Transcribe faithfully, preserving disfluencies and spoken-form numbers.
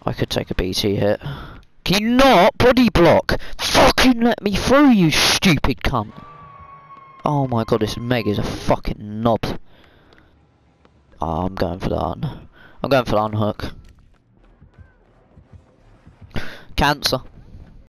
I could take a B T hit. Can you not body block? Fucking let me through, you stupid cunt. Oh my god, this Meg is a fucking knob. Oh, I'm going for that un. I'm going for the unhook. Cancer.